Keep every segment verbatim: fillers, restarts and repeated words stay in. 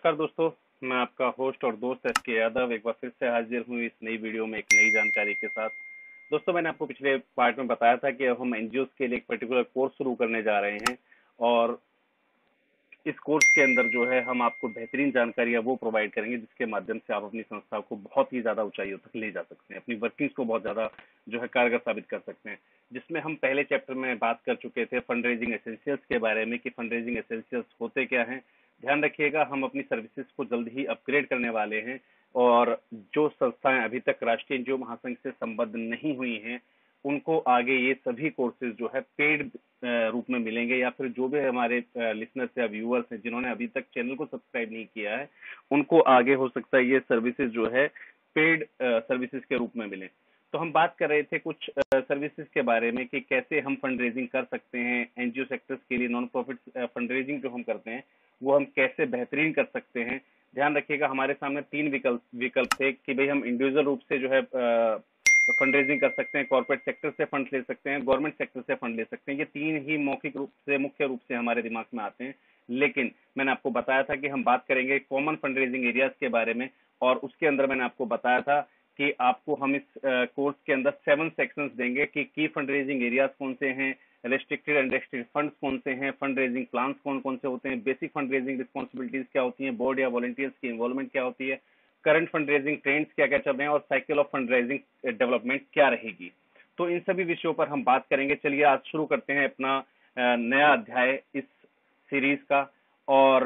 नमस्कार दोस्तों, मैं आपका होस्ट और दोस्त एस के यादव एक बार फिर से हाजिर हूँ इस नई वीडियो में एक नई जानकारी के साथ। दोस्तों, मैंने आपको पिछले पार्ट में बताया था कि अब हम एनजीओ के लिए एक पर्टिकुलर कोर्स शुरू करने जा रहे हैं और इस कोर्स के अंदर जो है हम आपको बेहतरीन जानकारियां वो प्रोवाइड करेंगे जिसके माध्यम से आप अपनी संस्था को बहुत ही ज्यादा ऊंचाइयों तक ले जा सकते हैं, अपनी वर्किंग्स को बहुत ज्यादा जो है कारगर साबित कर सकते हैं। जिसमें हम पहले चैप्टर में बात कर चुके थे फंड रेजिंग एसेंशियल्स के बारे में कि फंड रेजिंग एसेंशियल्स होते क्या हैं। ध्यान रखिएगा, हम अपनी सर्विसेज को जल्द ही अपग्रेड करने वाले हैं और जो संस्थाएं अभी तक राष्ट्रीय एनजीओ महासंघ से संबद्ध नहीं हुई हैं उनको आगे ये सभी कोर्सेज जो है पेड रूप में मिलेंगे, या फिर जो भी हमारे लिसनर्स या व्यूअर्स हैं जिन्होंने अभी तक चैनल को सब्सक्राइब नहीं किया है उनको आगे हो सकता है ये सर्विसेज जो है पेड सर्विसेज के रूप में मिले। तो हम बात कर रहे थे कुछ सर्विसेज के बारे में कि कैसे हम फंड रेजिंग कर सकते हैं एनजीओ सेक्टर्स के लिए। नॉन प्रॉफिट फंड रेजिंग जो हम करते हैं वो हम कैसे बेहतरीन कर सकते हैं। ध्यान रखिएगा, हमारे सामने तीन विकल्प विकल्प थे कि भाई हम इंडिविजुअल रूप से जो है फंड रेजिंग कर सकते हैं, कॉर्पोरेट सेक्टर से फंड ले सकते हैं, गवर्नमेंट सेक्टर से फंड ले सकते हैं। ये तीन ही मौखिक रूप से मुख्य रूप से हमारे दिमाग में आते हैं, लेकिन मैंने आपको बताया था कि हम बात करेंगे कॉमन फंड रेजिंग एरियाज के बारे में और उसके अंदर मैंने आपको बताया था कि आपको हम इस कोर्स के अंदर सेवन सेक्शंस देंगे कि की फंड रेजिंग एरियाज कौन से हैं, रेस्ट्रिक्टेड एंड रेस्ट्रिक्टेड फंड्स कौन से हैं, फंड रेजिंग प्लान्स कौन कौन से होते हैं, बेसिक फंड रेजिंग रिस्पॉन्सिबिलिटीज क्या होती हैं, बोर्ड या वॉलंटियर्स की इन्वॉल्वमेंट क्या होती है, करंट फंड रेजिंग ट्रेंड्स क्या क्या चल रहे हैं और cycle of fund raising development क्या रहेगी। तो इन सभी विषयों पर हम बात करेंगे। चलिए आज शुरू करते हैं अपना नया अध्याय इस सीरीज का और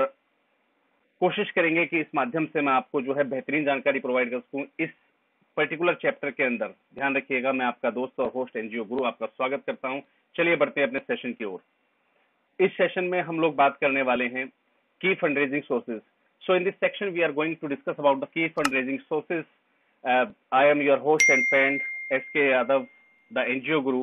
कोशिश करेंगे कि इस माध्यम से मैं आपको जो है बेहतरीन जानकारी प्रोवाइड कर सकूं इस पर्टिकुलर चैप्टर के अंदर। ध्यान रखिएगा, मैं आपका दोस्त और होस्ट एनजीओ गुरु आपका स्वागत करता हूं। चलिए बढ़ते हैं अपने सेशन की ओर। इस सेशन में हम लोग बात करने वाले हैं की fund raising sources. So in this section, we are going to discuss about the key fundraising sources. Uh, I am your host and friend S K Yadav, the N G O Guru.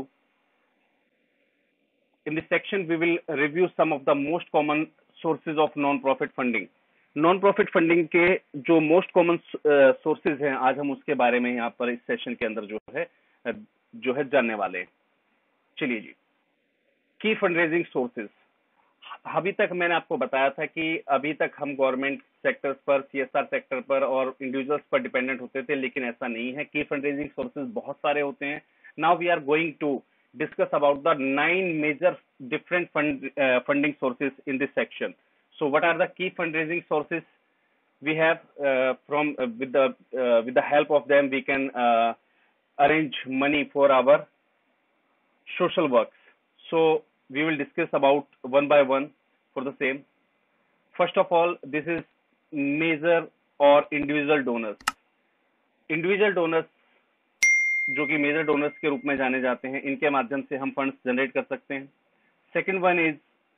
In this section, we will review some of the most common sources of non-profit funding. Non-profit funding के जो most common uh, sources हैं, आज हम उसके बारे में यहाँ पर इस सेशन के अंदर जो है जो है जानने वाले हैं। चलिए जी, की फंड सोर्सेज। अभी तक मैंने आपको बताया था कि अभी तक हम गवर्नमेंट सेक्टर्स पर, सीएसआर सेक्टर पर और इंडिविजुअल्स पर डिपेंडेंट होते थे, लेकिन ऐसा नहीं है। की फंड रेजिंग सोर्सेज बहुत सारे होते हैं। Now we are going to discuss about the nine major different fund funding sources in this section. So what are the key fund raising sources we have uh, from uh, with the uh, with the help of them we can uh, arrange money for our social works. So we will discuss about one by one for the same. First of all, this is major or individual donors. Individual donors जो कि major donors के रूप में जाने जाते हैं, इनके माध्यम से हम फंड्स जनरेट कर सकते हैं। Second one is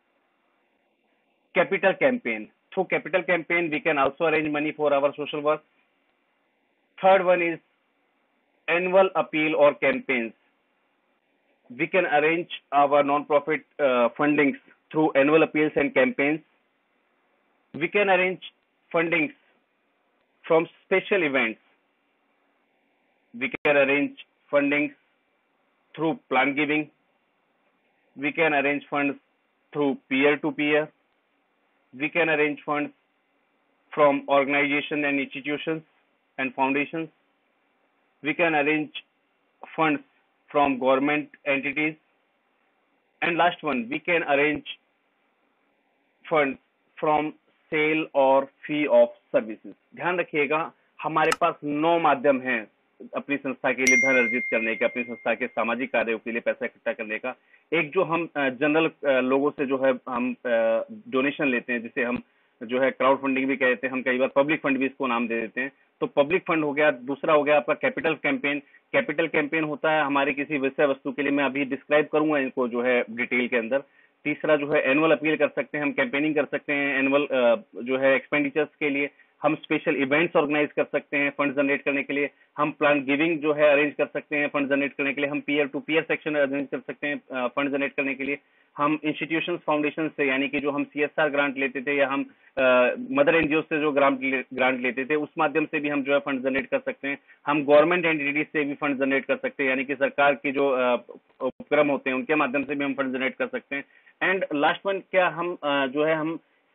capital campaign. Through capital campaign we can also arrange money for our social work. Third one is annual appeal और campaigns. We can arrange our non-profit uh, fundings through annual appeals and campaigns. We can arrange fundings from special events. We can arrange fundings through plan giving. We can arrange funds through peer-to-peer. We can arrange funds from organizations and institutions and foundations. We can arrange funds from government entities, and last one, we can arrange funds from sale और fee of services. ध्यान रखिएगा, हमारे पास नौ माध्यम हैं अपनी संस्था के लिए धन अर्जित करने के, अपनी संस्था के सामाजिक कार्यों के लिए पैसा इकट्ठा करने का। एक जो हम जनरल लोगों से जो है हम डोनेशन लेते हैं, जिसे हम जो है क्राउड फंडिंग भी कहते हैं, हम कई बार पब्लिक फंड भी इसको नाम दे देते हैं। तो पब्लिक फंड हो गया। दूसरा हो गया आपका कैपिटल कैंपेन। कैपिटल कैंपेन होता है हमारे किसी विषय वस्तु के लिए, मैं अभी डिस्क्राइब करूंगा इनको जो है डिटेल के अंदर। तीसरा जो है एनुअल अपील कर सकते हैं, हम कैंपेनिंग कर सकते हैं एनुअल जो है एक्सपेंडिचर्स के लिए। हम स्पेशल इवेंट्स ऑर्गेनाइज कर सकते हैं फंड जनरेट करने के लिए। हम प्लान गिविंग जो है अरेंज कर सकते हैं फंड जनरेट करने के लिए। हम peer to peer section arrange कर सकते हैं फंड जनरेट करने के लिए। हम इंस्टीट्यूशंस फाउंडेशन से, यानी कि जो हम सीएसआर ग्रांट लेते थे या हम मदर एनजीओ से जो ग्रांट ग्रांट लेते थे, उस माध्यम से भी हम जो है फंड जनरेट कर सकते हैं। हम गवर्नमेंट एंटिटीज से भी फंड जनरेट कर सकते हैं, यानी कि सरकार के जो उपक्रम होते हैं उनके माध्यम से भी हम फंड जनरेट कर सकते हैं। एंड लास्ट वन क्या, हम जो है हम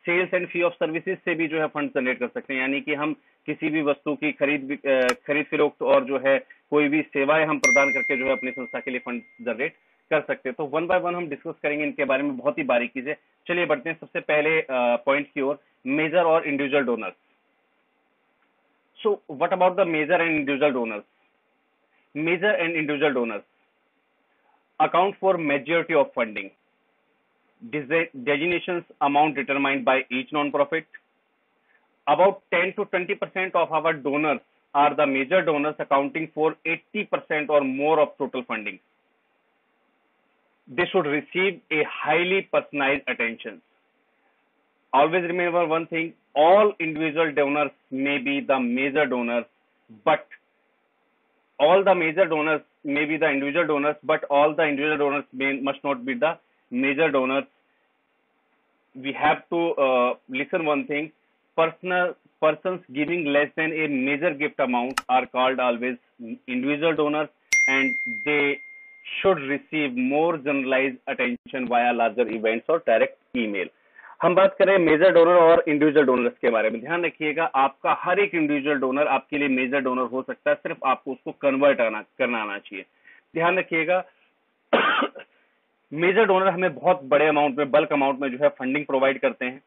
sales and fee of services से भी जो है फंड जनरेट कर सकते हैं, यानी कि हम किसी भी वस्तु की खरीद खरीद फरोख्त और जो है कोई भी सेवाएं हम प्रदान करके जो है अपनी संस्था के लिए फंड जनरेट कर सकते हैं। तो वन बाय वन हम डिस्कस करेंगे इनके बारे में बहुत ही बारीकी से। चलिए बढ़ते हैं सबसे पहले पॉइंट की ओर, मेजर और individual donors. So what about the major and individual donors? Major and individual donors account for majority of funding. Designations amount determined by each non-profit. About ten to twenty percent of our donors are the major donors, accounting for eighty percent or more of total funding. They should receive a highly personalized attention. Always remember one thing, all individual donors may be the major donors, but all the major donors may be the individual donors, but all the individual donors may, must not be the major donors. We have to uh, listen one thing, personal persons giving less than a major gift amount are called always individual donors, and they should receive more generalized attention via larger events or direct email. हम बात करें major donor और individual donors के बारे में। ध्यान रखिएगा, आपका हर एक इंडिविजुअल डोनर आपके लिए मेजर डोनर हो सकता है, सिर्फ आपको उसको कन्वर्ट आना करना आना चाहिए। ध्यान रखिएगा, मेजर डोनर हमें बहुत बड़े अमाउंट में, बल्क अमाउंट में जो है फंडिंग प्रोवाइड करते हैं।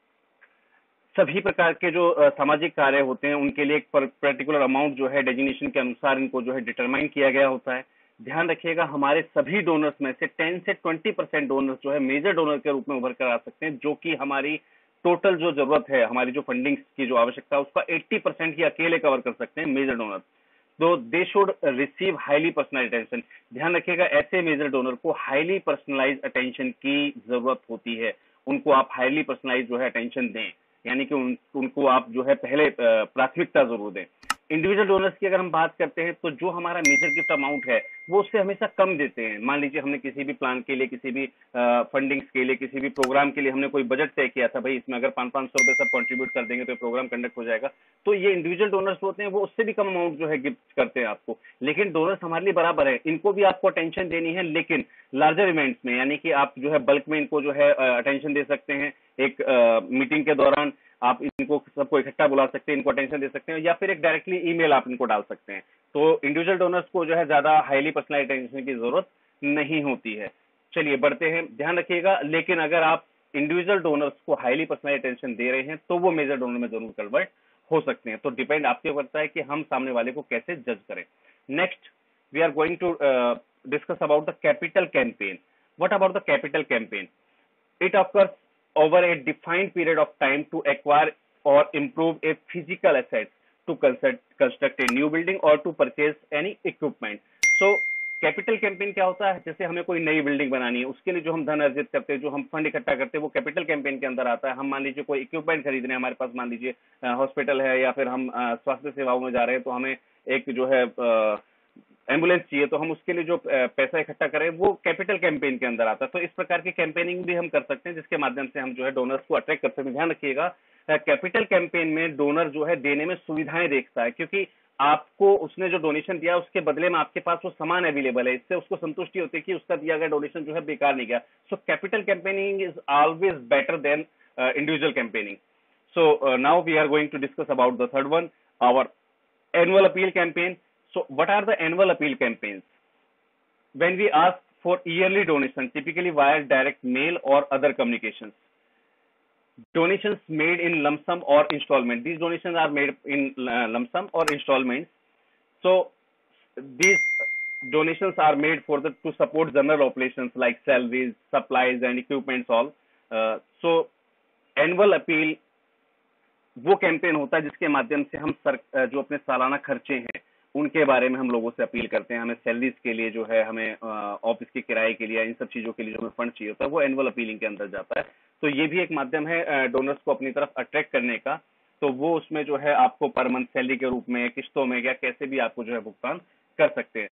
सभी प्रकार के जो सामाजिक कार्य होते हैं उनके लिए एक पर्टिकुलर अमाउंट जो है डेजिग्नेशन के अनुसार इनको जो है डिटरमाइन किया गया होता है। ध्यान रखिएगा, हमारे सभी डोनर्स में से टेन से ट्वेंटी परसेंट डोनर्स जो है मेजर डोनर के रूप में उभर कर आ सकते हैं, जो कि हमारी टोटल जो जरूरत है, हमारी जो फंडिंग की जो आवश्यकता है उसका अस्सी परसेंट ही अकेले कवर कर सकते हैं मेजर डोनर। तो they should receive highly personalise attention. ध्यान रखिएगा, ऐसे मेजर डोनर को हाईली पर्सनलाइज अटेंशन की जरूरत होती है, उनको आप हाईली पर्सनलाइज जो है अटेंशन दें, यानी कि उन, उनको आप जो है पहले प्राथमिकता जरूर दें। इंडिविजुअल डोनर्स की अगर हम बात करते हैं तो जो हमारा मेजर गिफ्ट अमाउंट है वो उससे हमेशा कम देते हैं। मान लीजिए हमने किसी भी प्लान के लिए, किसी भी फंडिंग्स के लिए, किसी भी प्रोग्राम के लिए हमने कोई बजट तय किया था, भाई इसमें अगर पाँच पाँच सौ रुपए सब कंट्रीब्यूट कर देंगे तो प्रोग्राम कंडक्ट हो जाएगा, तो ये इंडिविजुअल डोनर्स होते हैं वो उससे भी कम अमाउंट जो है गिफ्ट करते हैं आपको। लेकिन डोनर्स हमारे लिए बराबर है, इनको भी आपको अटेंशन देनी है, लेकिन लार्जर इवेंट्स में, यानी कि आप जो है बल्क में इनको जो है अटेंशन दे सकते हैं। एक मीटिंग के दौरान आप इनको सबको इकट्ठा बुला सकते हैं, इनको अटेंशन दे सकते हैं, या फिर एक डायरेक्टली ईमेल आप इनको डाल सकते हैं। तो इंडिविजुअल डोनर्स को जो है ज्यादा हाईली पर्सनलाइज्ड अटेंशन की जरूरत नहीं होती है। चलिए बढ़ते हैं। ध्यान रखिएगा, लेकिन अगर आप इंडिविजुअल डोनर्स को हाईली पर्सनलाइज्ड अटेंशन दे रहे हैं तो वो मेजर डोनर में जरूर कन्वर्ट हो सकते हैं। तो डिपेंड आपके ऊपर करता है कि हम सामने वाले को कैसे जज करें। Next we are going to discuss about the capital campaign. What about the capital campaign? It occurs over a defined period of time to acquire or improve a physical asset, to construct a new building or to purchase any equipment. So capital campaign क्या होता है? जैसे हमें कोई नई building बनानी है, उसके लिए जो हम धन अर्जित करते हैं, जो हम फंड इकट्ठा करते हैं, वो कैपिटल कैंपेन के अंदर आता है। हम मान लीजिए कोई इक्विपमेंट खरीद रहे हैं, हमारे पास मान लीजिए हॉस्पिटल है या फिर हम स्वास्थ्य सेवाओं में जा रहे हैं, तो हमें एक जो है एम्बुलेंस चाहिए, तो हम उसके लिए जो पैसा इकट्ठा करें वो कैपिटल कैंपेन के अंदर आता है। तो इस प्रकार की कैंपेनिंग भी हम कर सकते हैं, जिसके माध्यम से हम जो है डोनर्स को अट्रैक्ट कर सकते हैं। ध्यान रखिएगा, कैपिटल कैंपेन में डोनर जो है देने में सुविधाएं देखता है, क्योंकि आपको उसने जो डोनेशन दिया उसके बदले में आपके पास वो सामान अवेलेबल है, इससे उसको संतुष्टि होती है कि उसका दिया गया डोनेशन जो है बेकार नहीं गया। So capital campaigning is always better than individual campaigning. So now we are going to discuss about the third one, our annual appeal campaign. So what are the annual appeal campaigns? When we ask for yearly donation, typically via direct mail or other communications. Donations made in lump sum or installment. These donations are made in uh, lump sum or installments. So these donations are made for the to support general operations like salaries, supplies and equipments all. Uh, so annual appeal वो campaign होता है जिसके माध्यम से हम sir जो अपने सालाना खर्चे हैं उनके बारे में हम लोगों से अपील करते हैं। हमें सैलरीज के लिए जो है, हमें ऑफिस के किराए के लिए, इन सब चीजों के लिए जो हमें फंड चाहिए होता है वो एनुअल अपीलिंग के अंदर जाता है। तो ये भी एक माध्यम है डोनर्स को अपनी तरफ अट्रैक्ट करने का। तो वो उसमें जो है आपको पर मंथ सैलरी के रूप में, किस्तों में या कैसे भी आपको जो है भुगतान कर सकते हैं।